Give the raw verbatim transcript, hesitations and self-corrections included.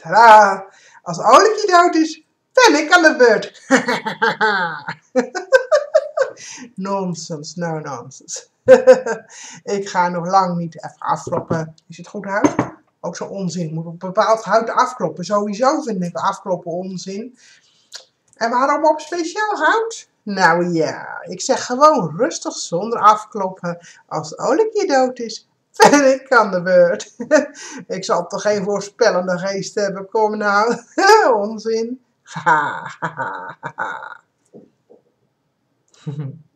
Tadaa! Als Olijk-ie dood is, ben ik aan de beurt. Nonsens, no nonsense. Ik ga nog lang niet even afkloppen. Is het goed hout? Ook zo'n onzin. Moet op bepaald hout afkloppen. Sowieso vind ik afkloppen onzin. En waarom op speciaal hout? Nou ja, ik zeg gewoon rustig zonder afkloppen. Als Olijk-ie dood is, ben ik aan de beurt. Ik zal toch geen voorspellende geest hebben. Kom nou. Onzin. Ha ha ha ha.